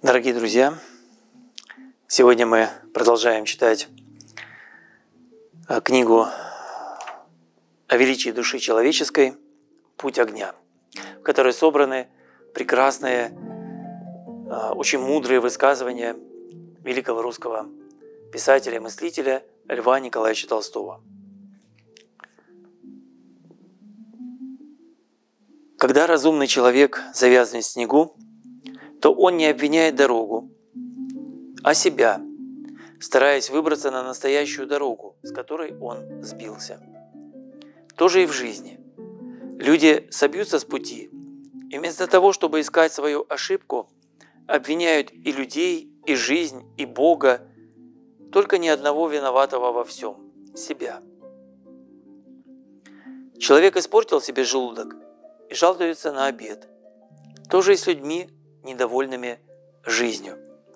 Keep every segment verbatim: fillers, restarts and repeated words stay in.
Дорогие друзья, сегодня мы продолжаем читать книгу о величии души человеческой «Путь огня», в которой собраны прекрасные, очень мудрые высказывания великого русского писателя и мыслителя Льва Николаевича Толстого. Когда разумный человек завязнет в снегу, то он не обвиняет дорогу, а себя, стараясь выбраться на настоящую дорогу, с которой он сбился. То же и в жизни. Люди собьются с пути, и вместо того, чтобы искать свою ошибку, обвиняют и людей, и жизнь, и Бога, только ни одного виноватого во всем – себя. Человек испортил себе желудок и жалуется на обед. То же и с людьми, недовольными жизнью.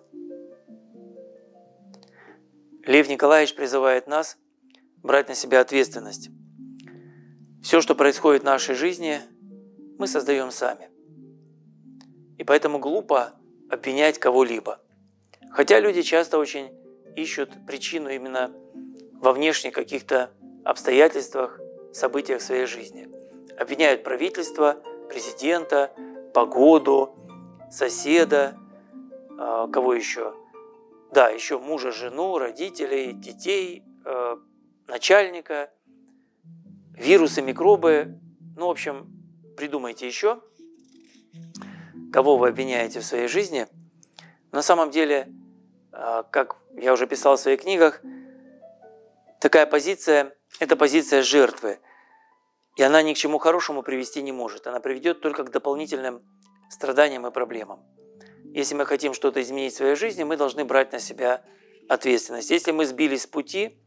Лев Николаевич призывает нас брать на себя ответственность. Все, что происходит в нашей жизни, мы создаем сами. И поэтому глупо обвинять кого-либо. Хотя люди часто очень ищут причину именно во внешних каких-то обстоятельствах, событиях своей жизни. Обвиняют правительство, президента, погоду, соседа, кого еще? Да, еще мужа, жену, родителей, детей, начальника, вирусы, микробы. Ну, в общем, придумайте еще, кого вы обвиняете в своей жизни. На самом деле, как я уже писал в своих книгах, такая позиция – это позиция жертвы. И она ни к чему хорошему привести не может. Она приведет только к дополнительным страданиям и проблемам. Если мы хотим что-то изменить в своей жизни, мы должны брать на себя ответственность. Если мы сбились с пути,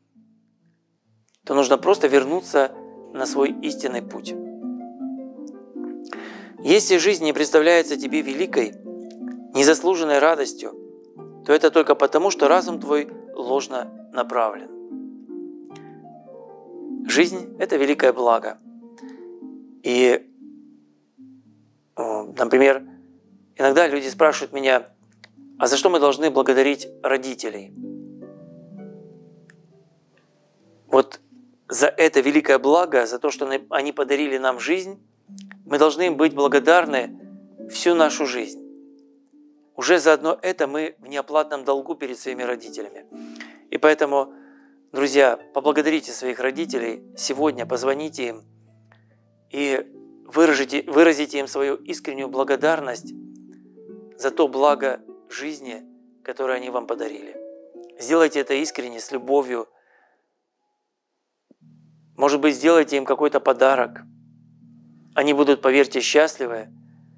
то нужно просто вернуться на свой истинный путь. Если жизнь не представляется тебе великой, незаслуженной радостью, то это только потому, что разум твой ложно направлен. Жизнь – это великое благо. И, например, иногда люди спрашивают меня, а за что мы должны благодарить родителей? Вот за это великое благо, за то, что они подарили нам жизнь, мы должны им быть благодарны всю нашу жизнь. Уже заодно это мы в неоплатном долгу перед своими родителями. И поэтому, друзья, поблагодарите своих родителей сегодня, позвоните им и выразите, выразите им свою искреннюю благодарность за то благо жизни, которое они вам подарили. Сделайте это искренне, с любовью. Может быть, сделайте им какой-то подарок. Они будут, поверьте, счастливы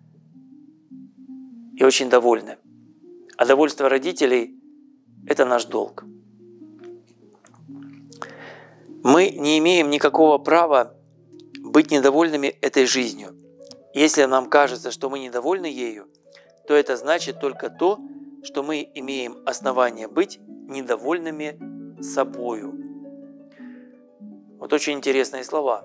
и очень довольны. А довольство родителей – это наш долг. Мы не имеем никакого права быть недовольными этой жизнью. Если нам кажется, что мы недовольны ею, то это значит только то, что мы имеем основание быть недовольными собою. Вот очень интересные слова.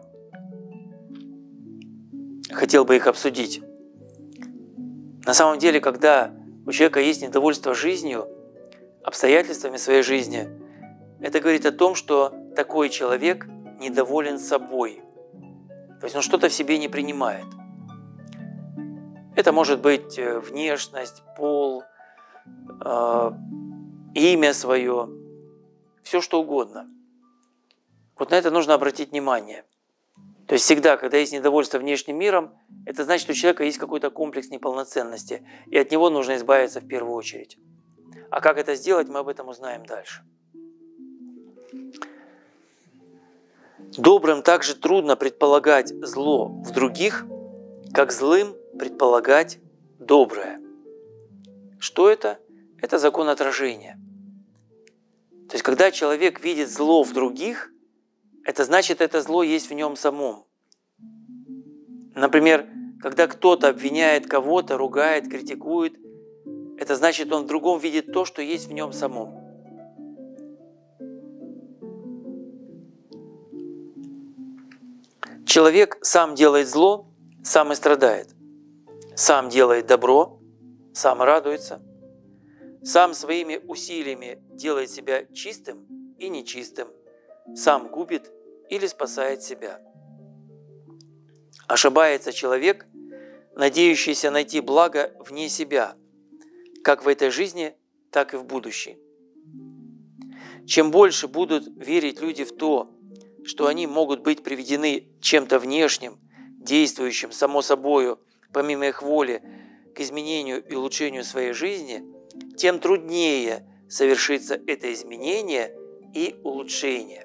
Хотел бы их обсудить. На самом деле, когда у человека есть недовольство жизнью, обстоятельствами своей жизни, это говорит о том, что такой человек недоволен собой. То есть он что-то в себе не принимает. Это может быть внешность, пол, э, имя свое, все что угодно. Вот на это нужно обратить внимание. То есть всегда, когда есть недовольство внешним миром, это значит, что у человека есть какой-то комплекс неполноценности, и от него нужно избавиться в первую очередь. А как это сделать, мы об этом узнаем дальше. Добрым также трудно предполагать зло в других, как злым предполагать доброе. Что это? Это закон отражения. То есть, когда человек видит зло в других, это значит, это зло есть в нем самом. Например, когда кто-то обвиняет кого-то, ругает, критикует, это значит, он в другом видит то, что есть в нем самом. Человек сам делает зло, сам и страдает. Сам делает добро, сам радуется. сам своими усилиями делает себя чистым и нечистым, сам губит или спасает себя. Ошибается человек, надеющийся найти благо вне себя, как в этой жизни, так и в будущей. Чем больше будут верить люди в то, что они могут быть приведены чем-то внешним, действующим само собою, помимо их воли, к изменению и улучшению своей жизни, тем труднее совершится это изменение и улучшение.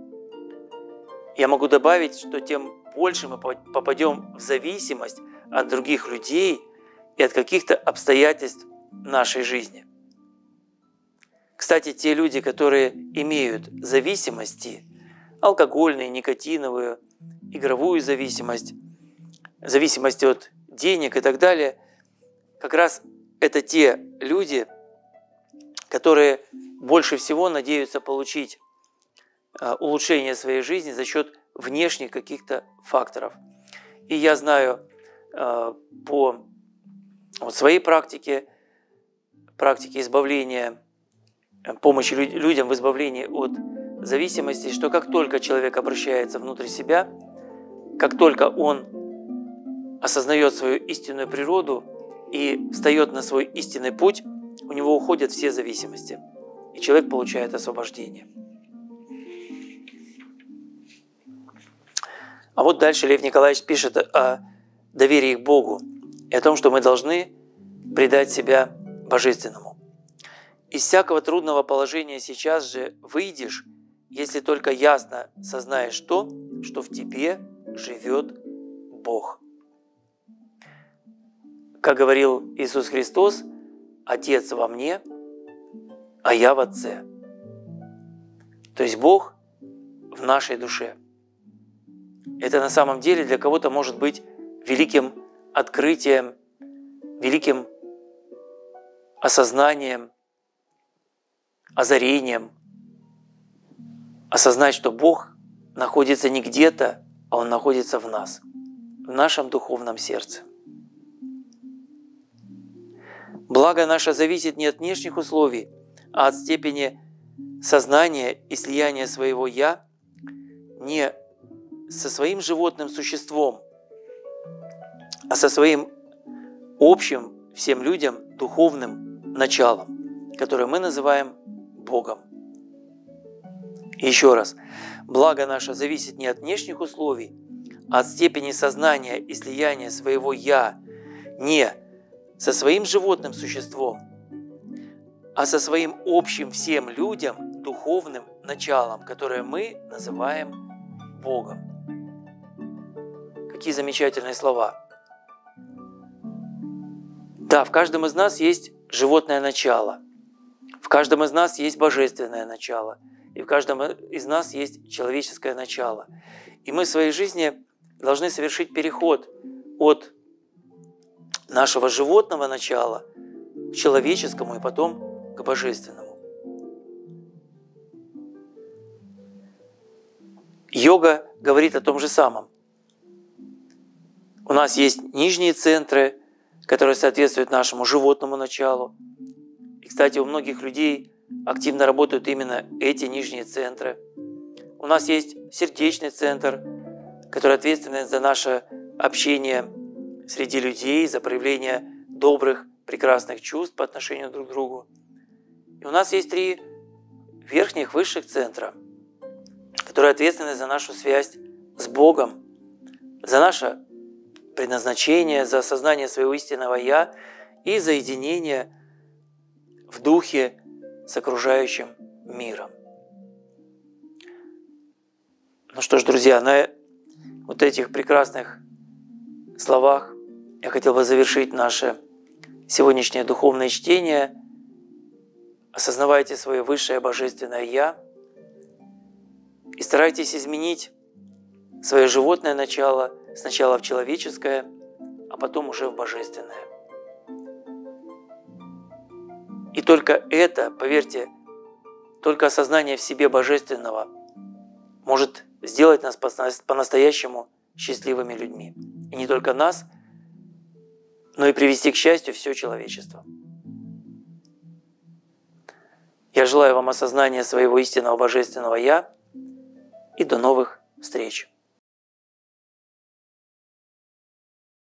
Я могу добавить, что тем больше мы попадем в зависимость от других людей и от каких-то обстоятельств нашей жизни. Кстати, те люди, которые имеют зависимости, алкогольную, никотиновую, игровую зависимость, зависимость от денег и так далее, как раз это те люди, которые больше всего надеются получить улучшение своей жизни за счет внешних каких-то факторов. И я знаю по вот своей практике, практике избавления, помощи людям в избавлении от зависимости, что как только человек обращается внутрь себя, как только он осознает свою истинную природу и встает на свой истинный путь, у него уходят все зависимости, и человек получает освобождение. А вот дальше Лев Николаевич пишет о доверии к Богу и о том, что мы должны предать себя Божественному. «Из всякого трудного положения сейчас же выйдешь, если только ясно сознаешь то, что в тебе живет Бог». Как говорил Иисус Христос, «Отец во мне, а я в Отце». То есть Бог в нашей душе. Это на самом деле для кого-то может быть великим открытием, великим осознанием, озарением. Осознать, что Бог находится не где-то, а Он находится в нас, в нашем духовном сердце. Благо наше зависит не от внешних условий, а от степени сознания и слияния своего «я» не со своим животным существом, а со своим общим всем людям духовным началом, которое мы называем Богом. И еще раз, благо наше зависит не от внешних условий, а от степени сознания и слияния своего «я» не со своим животным существом, а со своим общим всем людям духовным началом, которое мы называем Богом. Какие замечательные слова! Да, в каждом из нас есть животное начало, в каждом из нас есть божественное начало, и в каждом из нас есть человеческое начало. И мы в своей жизни должны совершить переход от нашего животного начала к человеческому и потом к божественному. Йога говорит о том же самом. У нас есть нижние центры, которые соответствуют нашему животному началу. И, кстати, у многих людей активно работают именно эти нижние центры. У нас есть сердечный центр, который ответственен за наше общение среди людей, за проявление добрых, прекрасных чувств по отношению друг к другу. И у нас есть три верхних, высших центра, которые ответственны за нашу связь с Богом, за наше предназначение, за осознание своего истинного «Я» и за единение в духе с окружающим миром. Ну что ж, друзья, на вот этих прекрасных словах я хотел бы завершить наше сегодняшнее духовное чтение. Осознавайте свое высшее божественное «Я» и старайтесь изменить свое животное начало сначала в человеческое, а потом уже в божественное. И только это, поверьте, только осознание в себе божественного может сделать нас по-настоящему счастливыми людьми. И не только нас, но и привести к счастью все человечество. Я желаю вам осознания своего истинного божественного «Я» и до новых встреч!